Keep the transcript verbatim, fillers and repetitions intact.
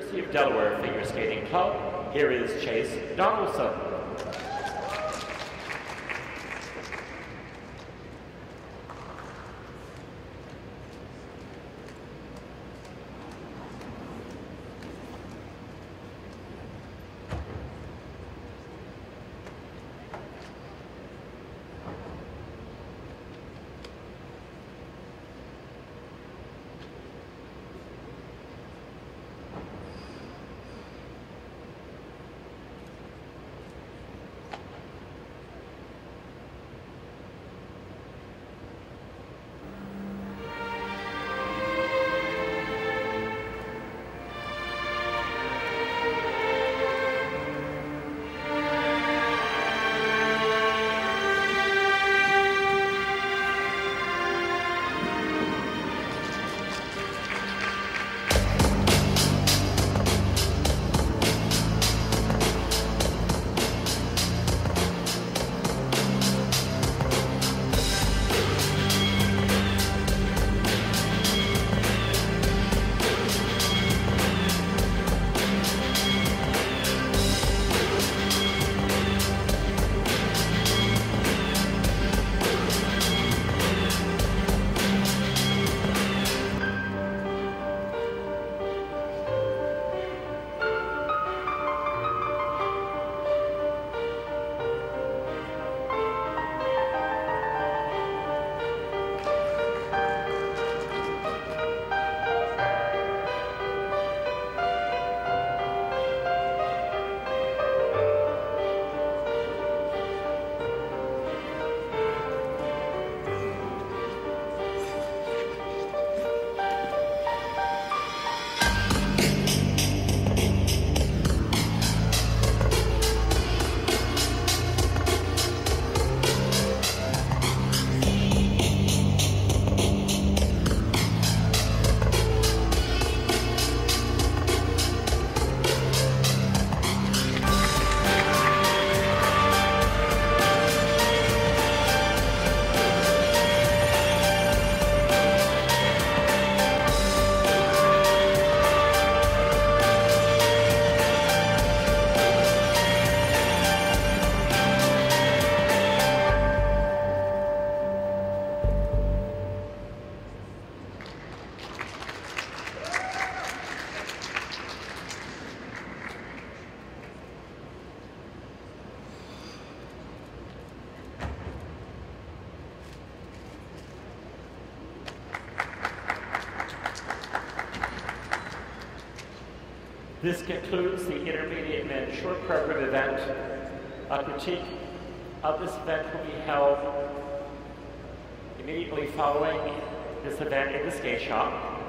University of Delaware Figure Skating Club, here is Chase Donelson. This concludes the intermediate men's short program event. A critique of this event will be held immediately following this event in the skate shop.